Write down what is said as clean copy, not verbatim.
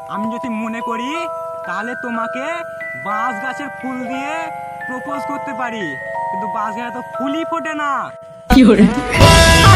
আমি যদি মনে করি তাহলে তোমাকে বাঁশ গাছের ফুল দিয়ে প্রপোজ করতে পারি, কিন্তু বাঁশ গাছে তো ফুলই ফোটে না।